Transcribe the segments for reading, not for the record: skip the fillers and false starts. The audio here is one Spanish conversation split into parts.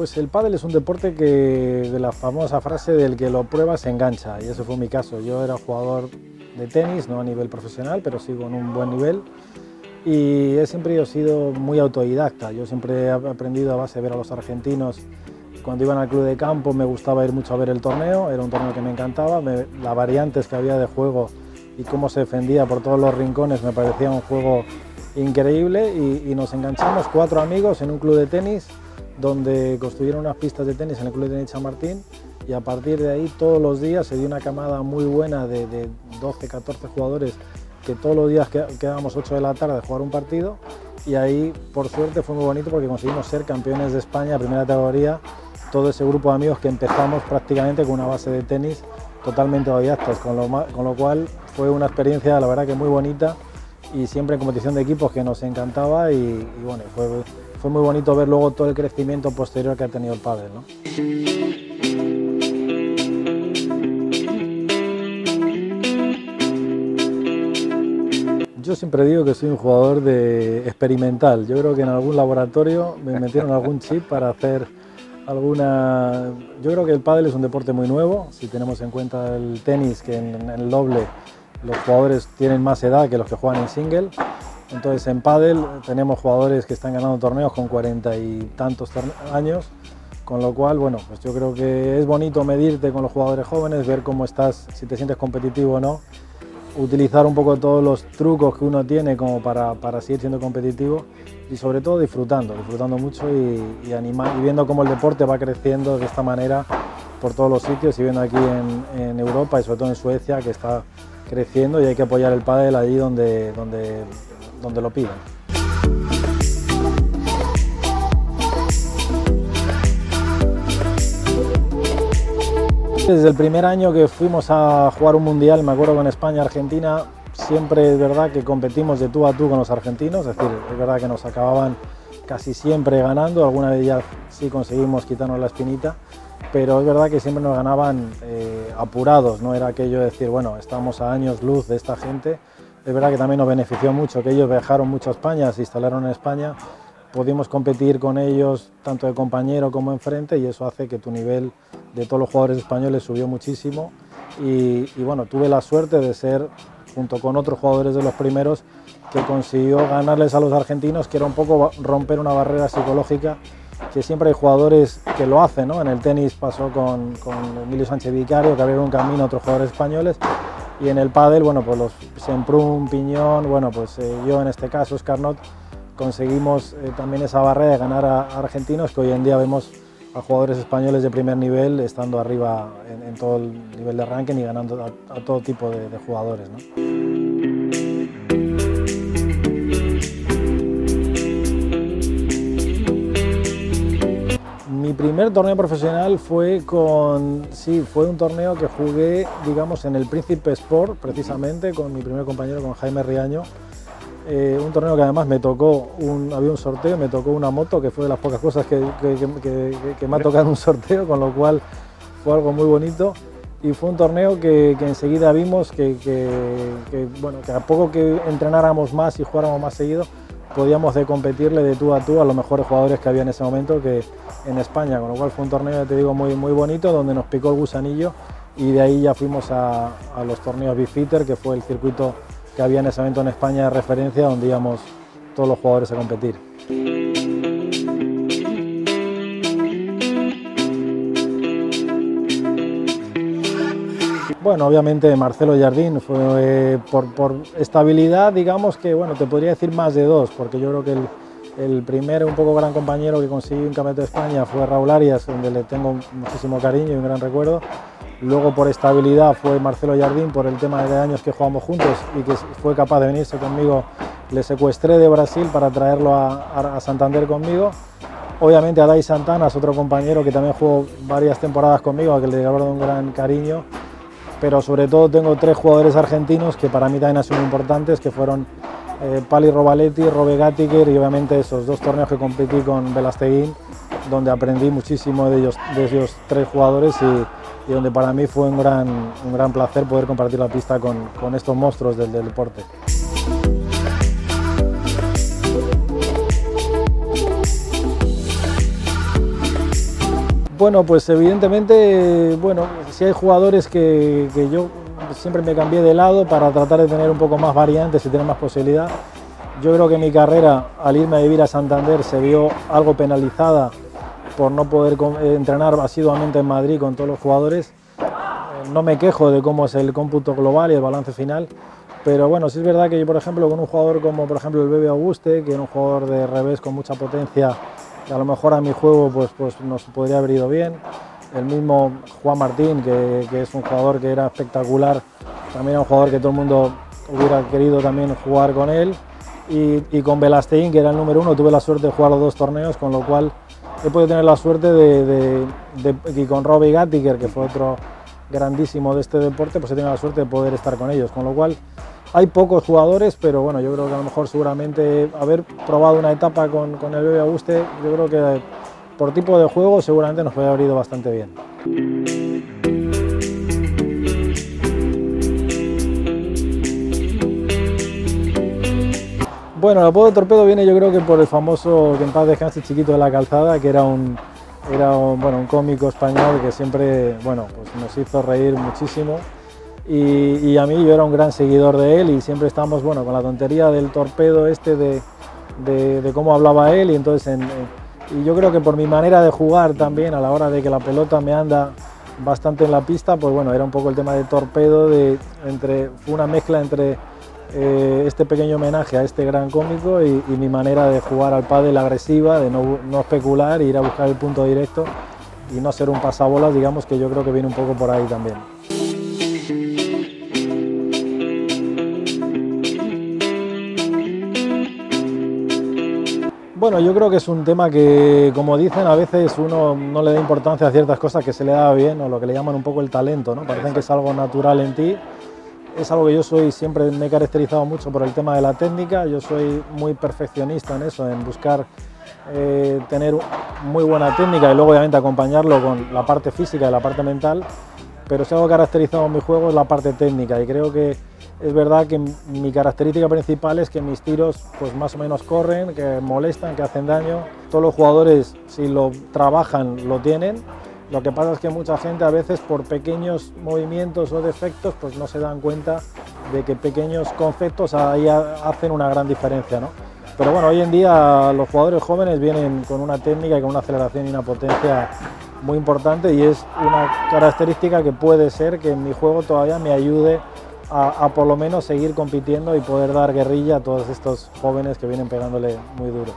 Pues el pádel es un deporte que, de la famosa frase del que lo prueba se engancha, y ese fue mi caso. Yo era jugador de tenis, no a nivel profesional, pero sí con un buen nivel, y siempre he sido muy autodidacta. Yo siempre he aprendido a base de ver a los argentinos. Cuando iban al club de campo me gustaba ir mucho a ver el torneo, era un torneo que me encantaba, las variantes que había de juego y cómo se defendía por todos los rincones me parecía un juego increíble, y nos enganchamos 4 amigos en un club de tenis donde construyeron unas pistas de tenis en el Club de Tenis San Martín, y a partir de ahí todos los días se dio una camada muy buena de 12, 14 jugadores que todos los días quedábamos 8 de la tarde a jugar un partido, y ahí por suerte fue muy bonito porque conseguimos ser campeones de España, primera categoría, todo ese grupo de amigos que empezamos prácticamente con una base de tenis totalmente autodidactas, con lo cual fue una experiencia la verdad que muy bonita, y siempre en competición de equipos que nos encantaba, y bueno, fue muy bonito ver luego todo el crecimiento posterior que ha tenido el pádel, ¿no? Yo siempre digo que soy un jugador experimental. Yo creo que en algún laboratorio me metieron algún chip para hacer alguna... Yo creo que el pádel es un deporte muy nuevo, si tenemos en cuenta el tenis, que en el doble los jugadores tienen más edad que los que juegan en single. Entonces en pádel tenemos jugadores que están ganando torneos con 40 y tantos años, con lo cual, bueno, pues yo creo que es bonito medirte con los jugadores jóvenes, ver cómo estás, si te sientes competitivo o no, utilizar un poco todos los trucos que uno tiene como para seguir siendo competitivo, y sobre todo disfrutando mucho y viendo cómo el deporte va creciendo de esta manera por todos los sitios, y viendo aquí en Europa y sobre todo en Suecia que está creciendo, y hay que apoyar el pádel allí donde lo pidan. Desde el primer año que fuimos a jugar un mundial, me acuerdo con España-Argentina, siempre es verdad que competimos de tú a tú con los argentinos, es decir, es verdad que nos acababan casi siempre ganando, alguna vez ya sí conseguimos quitarnos la espinita, pero es verdad que siempre nos ganaban apurados, no era aquello de decir, bueno, estamos a años luz de esta gente. Es verdad que también nos benefició mucho que ellos viajaron mucho a España, se instalaron en España, pudimos competir con ellos tanto de compañero como enfrente, y eso hace que tu nivel de todos los jugadores españoles subió muchísimo, y bueno, tuve la suerte de ser, junto con otros jugadores de los primeros, que consiguió ganarles a los argentinos, que era un poco romper una barrera psicológica, que siempre hay jugadores que lo hacen, ¿no? En el tenis pasó con Emilio Sánchez Vicario, que abrieron un camino a otros jugadores españoles, y en el pádel, bueno, pues los Semprún, Piñón, bueno, pues yo en este caso, Escarnot, conseguimos también esa barrera de ganar a argentinos, que hoy en día vemos a jugadores españoles de primer nivel estando arriba en todo el nivel de ranking y ganando a todo tipo de jugadores, ¿no? Mi primer torneo profesional fue un torneo que jugué, digamos, en el Príncipe Sport, precisamente, con mi primer compañero, con Jaime Riaño. Un torneo que además me tocó, había un sorteo, me tocó una moto, que fue de las pocas cosas que me ha tocado en un sorteo, con lo cual fue algo muy bonito. Y fue un torneo que enseguida vimos que a poco que entrenáramos más y jugáramos más seguido, podíamos competirle de tú a los mejores jugadores que había en ese momento que en España, con lo cual fue un torneo, ya te digo, muy, muy bonito, donde nos picó el gusanillo, y de ahí ya fuimos a los torneos Bifitter, que fue el circuito que había en ese momento en España de referencia, donde íbamos todos los jugadores a competir. Bueno, obviamente Marcelo Jardín fue por estabilidad, digamos que, bueno, te podría decir más de dos, porque yo creo que el primer un poco gran compañero que consiguió un campeonato de España fue Raúl Arias, donde le tengo muchísimo cariño y un gran recuerdo. Luego por estabilidad fue Marcelo Jardín, por el tema de años que jugamos juntos y que fue capaz de venirse conmigo. Le secuestré de Brasil para traerlo a Santander conmigo. Obviamente Adai Santana es otro compañero que también jugó varias temporadas conmigo, a que le guardo un gran cariño. Pero sobre todo tengo 3 jugadores argentinos que para mí también han sido muy importantes, que fueron Pali Robaletti, Robe Gattiker, y obviamente esos 2 torneos que competí con Velasteguín, donde aprendí muchísimo de ellos 3 jugadores, y donde para mí fue un gran placer poder compartir la pista con estos monstruos del deporte. Bueno, pues evidentemente, bueno, si hay jugadores que yo siempre me cambié de lado para tratar de tener un poco más variantes y tener más posibilidad. Yo creo que mi carrera, al irme a vivir a Santander, se vio algo penalizada por no poder entrenar asiduamente en Madrid con todos los jugadores. No me quejo de cómo es el cómputo global y el balance final, pero bueno, sí es verdad que yo, por ejemplo, con un jugador como por ejemplo el Bebe Auguste, que era un jugador de revés con mucha potencia, que a lo mejor a mi juego pues nos podría haber ido bien. El mismo Juan Martín, que es un jugador que era espectacular, también era un jugador que todo el mundo hubiera querido también jugar con él. Y con Velasteguín, que era el número 1, tuve la suerte de jugar los 2 torneos, con lo cual he podido tener la suerte y con Robbie Gattiker, que fue otro grandísimo de este deporte, pues he tenido la suerte de poder estar con ellos, con lo cual hay pocos jugadores, pero bueno, yo creo que a lo mejor seguramente haber probado una etapa con el Bebe Auguste, yo creo que por tipo de juego seguramente nos puede haber ido bastante bien. Bueno, el apodo Torpedo viene yo creo que por el famoso, que en paz descanse, Chiquito de la Calzada, que era un cómico español que siempre, bueno, pues nos hizo reír muchísimo, y a mí yo era un gran seguidor de él y siempre estábamos, bueno, con la tontería del torpedo este de cómo hablaba él, y entonces y yo creo que por mi manera de jugar también, a la hora de que la pelota me anda bastante en la pista, pues bueno, era un poco el tema de torpedo, fue una mezcla entre este pequeño homenaje a este gran cómico y mi manera de jugar al pádel agresiva, de no especular, ir a buscar el punto directo y no ser un pasabolas, digamos, que yo creo que viene un poco por ahí también. Bueno, yo creo que es un tema que, como dicen, a veces uno no le da importancia a ciertas cosas que se le da bien, o lo que le llaman un poco el talento, ¿no? Parecen que es algo natural en ti. Es algo que yo siempre me he caracterizado mucho por el tema de la técnica. Yo soy muy perfeccionista en eso, en buscar tener muy buena técnica y luego obviamente acompañarlo con la parte física y la parte mental, pero si algo caracterizado en mi juego es la parte técnica, y creo que es verdad que mi característica principal es que mis tiros pues más o menos corren, que molestan, que hacen daño. Todos los jugadores, si lo trabajan, lo tienen. Lo que pasa es que mucha gente a veces por pequeños movimientos o defectos pues no se dan cuenta de que pequeños conceptos ahí hacen una gran diferencia, ¿no? Pero bueno, hoy en día los jugadores jóvenes vienen con una técnica y con una aceleración y una potencia muy importante, y es una característica que puede ser que en mi juego todavía me ayude a por lo menos seguir compitiendo y poder dar guerrilla a todos estos jóvenes que vienen pegándole muy duro.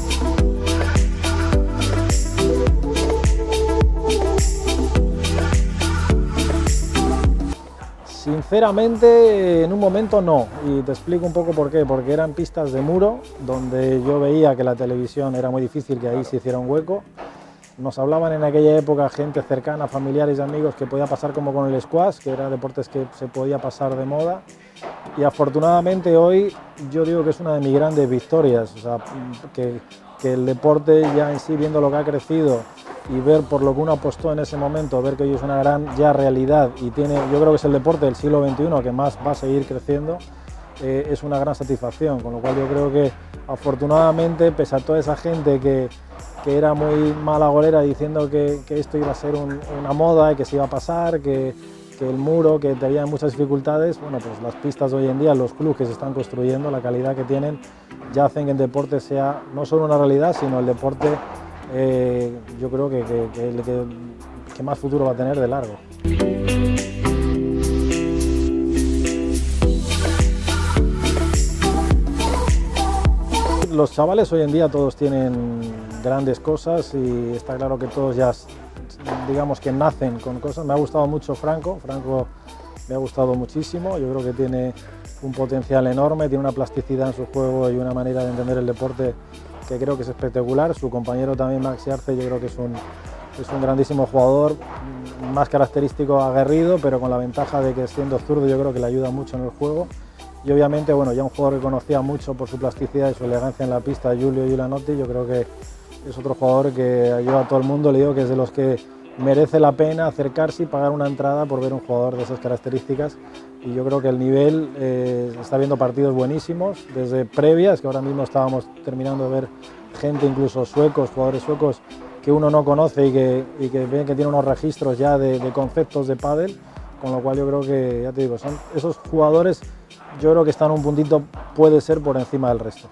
Sinceramente, en un momento no, y te explico un poco por qué. Porque eran pistas de muro, donde yo veía que la televisión era muy difícil que ahí se hiciera un hueco. Nos hablaban en aquella época gente cercana, familiares y amigos, que podía pasar como con el squash, que eran deportes que se podía pasar de moda. Y afortunadamente hoy yo digo que es una de mis grandes victorias, o sea, que el deporte ya en sí, viendo lo que ha crecido y ver por lo que uno apostó en ese momento, ver que hoy es una gran ya realidad y yo creo que es el deporte del siglo XXI que más va a seguir creciendo, es una gran satisfacción, con lo cual yo creo que afortunadamente, pese a toda esa gente que era muy malagorera diciendo que esto iba a ser una moda y que se iba a pasar, que el muro, que tenía muchas dificultades, bueno, pues las pistas hoy en día, los clubes que se están construyendo, la calidad que tienen, ya hacen que el deporte sea no solo una realidad, sino el deporte, yo creo que más futuro va a tener de largo. Los chavales hoy en día todos tienen grandes cosas y está claro que todos ya, digamos que nacen con cosas. Me ha gustado mucho Franco me ha gustado muchísimo, yo creo que tiene un potencial enorme, tiene una plasticidad en su juego y una manera de entender el deporte que creo que es espectacular. Su compañero también, Maxi Arce, yo creo que es un grandísimo jugador, más característico, aguerrido, pero con la ventaja de que siendo zurdo yo creo que le ayuda mucho en el juego. Y obviamente, bueno, ya un jugador que conocía mucho por su plasticidad y su elegancia en la pista, Giulio Giulianotti, yo creo que es otro jugador que yo a todo el mundo le digo que es de los que merece la pena acercarse y pagar una entrada por ver un jugador de esas características. Y yo creo que el nivel, está viendo partidos buenísimos, desde previas, que ahora mismo estábamos terminando de ver gente, incluso suecos, jugadores suecos, que uno no conoce y que ve que tiene unos registros ya de conceptos de pádel, con lo cual yo creo que, ya te digo, son esos jugadores, yo creo que están un puntito, puede ser por encima del resto.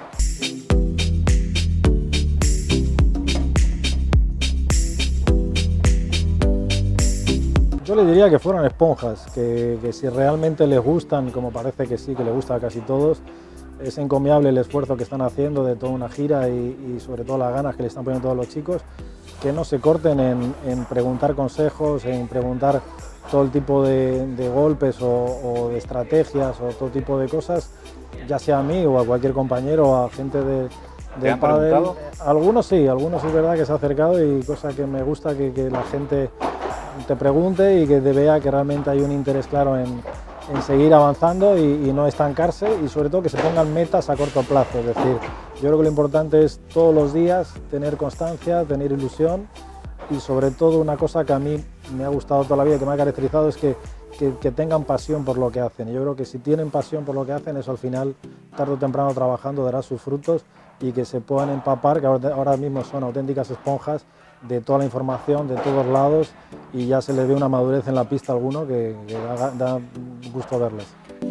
Yo les diría que fueran esponjas, que si realmente les gustan, como parece que sí, que les gusta a casi todos, es encomiable el esfuerzo que están haciendo de toda una gira y sobre todo las ganas que le están poniendo todos los chicos, que no se corten en preguntar consejos, en preguntar todo el tipo de golpes o de estrategias o todo tipo de cosas, ya sea a mí o a cualquier compañero o a gente del pádel. Algunos sí, algunos es verdad que se ha acercado y cosa que me gusta que la gente te pregunte y que te vea que realmente hay un interés claro en seguir avanzando y no estancarse, y sobre todo que se pongan metas a corto plazo. Es decir, yo creo que lo importante es todos los días tener constancia, tener ilusión, y sobre todo una cosa que a mí me ha gustado toda la vida, que me ha caracterizado, es que tengan pasión por lo que hacen. Y yo creo que si tienen pasión por lo que hacen, eso al final, tarde o temprano trabajando, dará sus frutos, y que se puedan empapar, que ahora mismo son auténticas esponjas de toda la información, de todos lados, y ya se les ve una madurez en la pista a alguno que da gusto verles.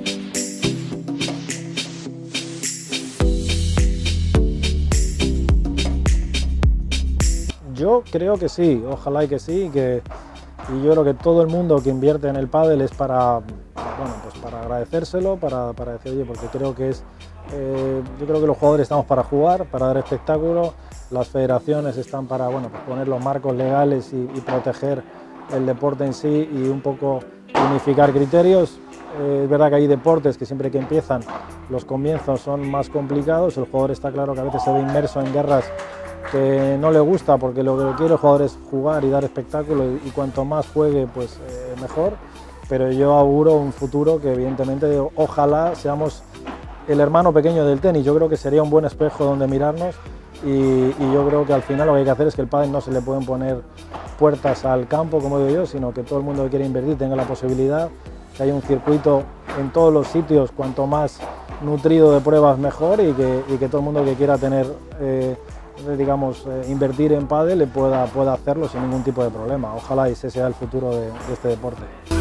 Yo creo que sí, ojalá y que sí, y yo creo que todo el mundo que invierte en el pádel es para, bueno, pues para agradecérselo, para decir, oye, porque creo que yo creo que los jugadores estamos para jugar, para dar espectáculo, las federaciones están para, bueno, pues poner los marcos legales y proteger el deporte en sí y un poco unificar criterios. Es verdad que hay deportes que siempre que empiezan los comienzos son más complicados, el jugador está claro que a veces se ve inmerso en guerras que no le gusta, porque lo que quiere el jugador es jugar y dar espectáculo, y cuanto más juegue pues mejor, pero yo auguro un futuro que evidentemente ojalá seamos el hermano pequeño del tenis. Yo creo que sería un buen espejo donde mirarnos, y yo creo que al final lo que hay que hacer es que el pádel no se le pueden poner puertas al campo, como digo yo, sino que todo el mundo que quiere invertir tenga la posibilidad, que haya un circuito en todos los sitios, cuanto más nutrido de pruebas mejor, y que todo el mundo que quiera tener digamos, invertir en pádel pueda hacerlo sin ningún tipo de problema. Ojalá ese sea el futuro de este deporte.